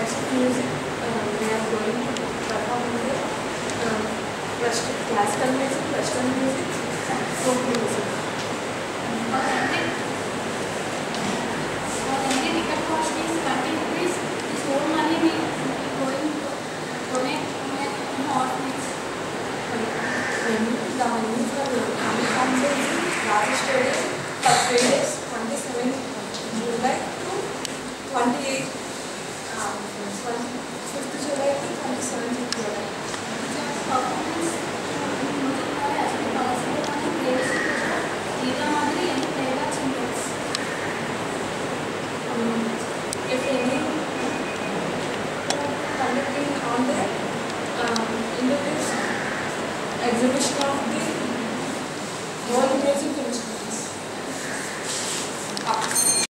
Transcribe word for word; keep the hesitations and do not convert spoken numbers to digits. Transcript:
types of music uh, we are going to perform here. Um, Western, classical music, Western music, and folk music. Authentic. Authentic ticket cost is thirty rupees. This whole money we are going to donate in orphanage. The money for the coming concert is Raj Stadium for three days, twenty-seventh July to twenty-eighth, um, fifth July to twenty-seventh July. Performance as we possible on the place. Geeta Madhuri and playback singers. Um, if any conducting on the um, into this exhibition of